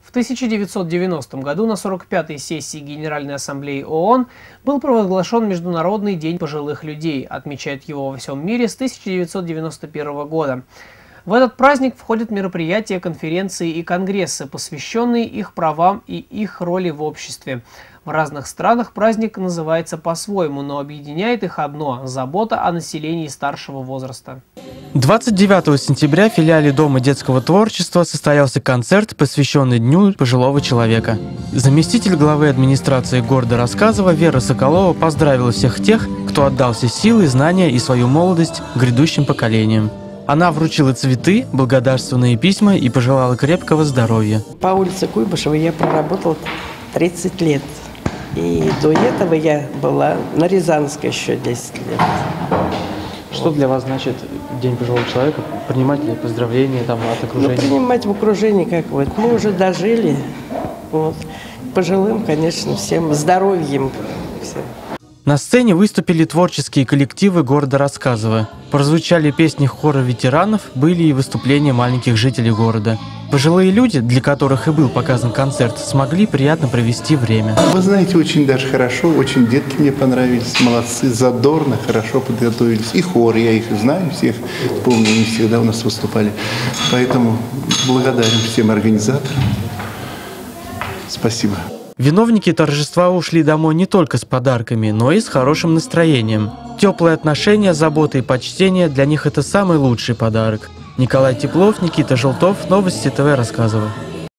В 1990 году на 45-й сессии Генеральной Ассамблеи ООН был провозглашен Международный день пожилых людей. Отмечают его во всем мире с 1991 года. В этот праздник входят мероприятия, конференции и конгрессы, посвященные их правам и их роли в обществе. В разных странах праздник называется по-своему, но объединяет их одно – забота о населении старшего возраста. 29 сентября в филиале Дома детского творчества состоялся концерт, посвященный Дню пожилого человека. Заместитель главы администрации города Рассказово Вера Соколова поздравила всех тех, кто отдал все силы, знания и свою молодость грядущим поколениям. Она вручила цветы, благодарственные письма и пожелала крепкого здоровья. По улице Куйбышева я проработала 30 лет. И до этого я была на Рязанской еще 10 лет. Что для вас значит День пожилого человека? Принимать ли поздравления там, от окружения? Ну, принимать в окружении как вот. Мы уже дожили. Вот. Пожилым, конечно, всем здоровьем. Всем. На сцене выступили творческие коллективы города Рассказово. Прозвучали песни хора ветеранов, были и выступления маленьких жителей города. Пожилые люди, для которых и был показан концерт, смогли приятно провести время. Вы знаете, очень даже хорошо, очень детки мне понравились, молодцы, задорно, хорошо подготовились. И хор, я их знаю всех, помню, они всегда у нас выступали. Поэтому благодарен всем организаторам. Спасибо. Виновники торжества ушли домой не только с подарками, но и с хорошим настроением. Теплые отношения, забота и почтение – для них это самый лучший подарок. Николай Теплов, Никита Желтов, Новости ТВ Рассказово.